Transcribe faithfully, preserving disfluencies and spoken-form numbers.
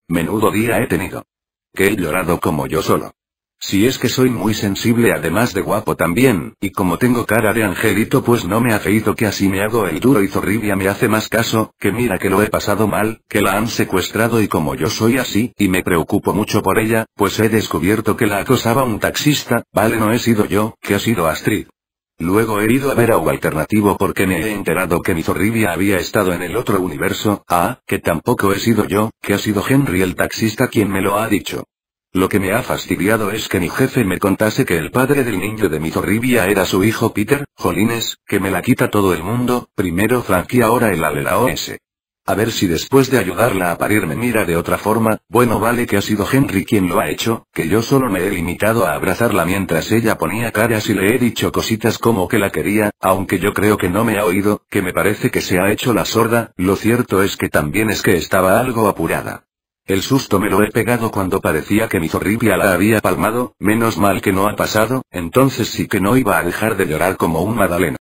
Menudo día he tenido. Que he llorado como yo solo. Si es que soy muy sensible además de guapo también, y como tengo cara de angelito pues no me afeito que así me hago el duro y Zorribia me hace más caso, que mira que lo he pasado mal, que la han secuestrado y como yo soy así, y me preocupo mucho por ella, pues he descubierto que la acosaba un taxista, vale no he sido yo, que ha sido Astrid. Luego he ido a ver a U Alternativo porque me he enterado que mi Zorribia había estado en el otro universo, ah, que tampoco he sido yo, que ha sido Henry el taxista quien me lo ha dicho. Lo que me ha fastidiado es que mi jefe me contase que el padre del niño de mi Zorribia era su hijo Peter, jolines, que me la quita todo el mundo, primero Frank y ahora el Alelao ese. A ver si después de ayudarla a parir me mira de otra forma, bueno vale que ha sido Henry quien lo ha hecho, que yo solo me he limitado a abrazarla mientras ella ponía caras y le he dicho cositas como que la quería, aunque yo creo que no me ha oído, que me parece que se ha hecho la sorda, lo cierto es que también es que estaba algo apurada. El susto me lo he pegado cuando parecía que mi Zorribia la había palmado, menos mal que no ha pasado, entonces sí que no iba a dejar de llorar como un magdaleno.